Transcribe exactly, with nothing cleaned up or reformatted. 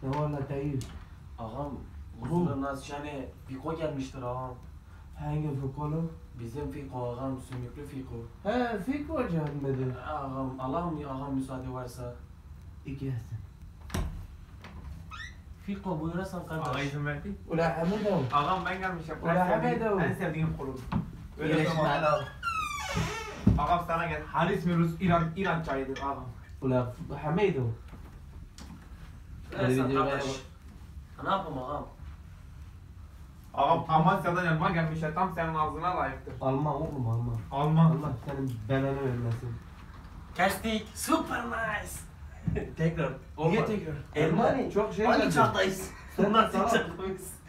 Ne var la teyir? Ağam huzura nasıl yani Fiko gelmiştir ağam. Hangi Fiko'lu? Bizim Fiko ağam, sümüklü Fiko. He Fiko gelmedi. Ağam, Allah'ım ya ağam müsaade varsa. İkisi. Fiko buyurasın Ağa kardeş. izin verdi. Ula Hamido. Ağam ben gelmişim. Ulan En sevdiğim, Hamedo. en sevdiğim kolum. Öyle Öyle zaman. al. Ağam sana gel. Haris mi Rus İran İran çayıdır ağam. Ula Hamido. Buyurasın kardeş. Ne yapayım ağam? Ağam Amasya'dan yanıma gelmişler. Tam senin ağzına layıktır. Alma oğlum alma. Alman. Allah senin belanı vermesin. Kestik. Super nice. Tekrar. Niye tekrar? Elmani. Çok şey Aynı verdi. çağdayız. Sen Nasıl tamam. çağdayız?